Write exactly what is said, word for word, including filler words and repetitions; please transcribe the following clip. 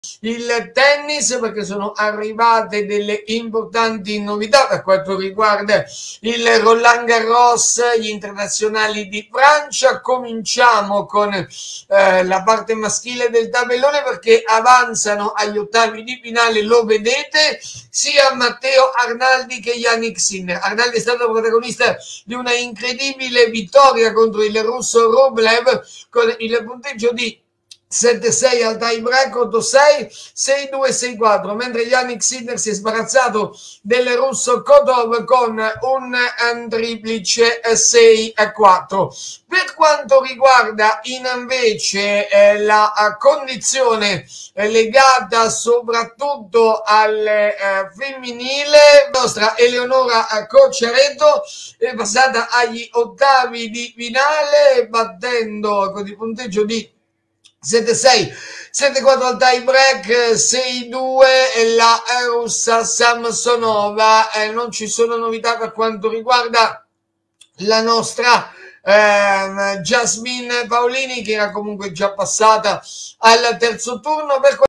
il tennis, perché sono arrivate delle importanti novità per quanto riguarda il Roland Garros, gli internazionali di Francia. Cominciamo con eh, la parte maschile del tabellone, perché avanzano agli ottavi di finale, lo vedete, sia Matteo Arnaldi che Jannik Sinner. Arnaldi è stato protagonista di una incredibile vittoria contro il russo Rublev con il punteggio di sette sei al tie break, otto sei, sei due, sei quattro, mentre Jannik Sinner si è sbarazzato del russo Kotov con un triplice sei a quattro. Per quanto riguarda invece eh, la uh, condizione eh, legata soprattutto al eh, femminile, la nostra Eleonora Cocciaretto è passata agli ottavi di finale battendo con il punteggio di sette sei, sette quattro al tie break, sei due la russa Samsonova. Eh, non ci sono novità per quanto riguarda la nostra eh, Jasmine Paolini, che era comunque già passata al terzo turno. Per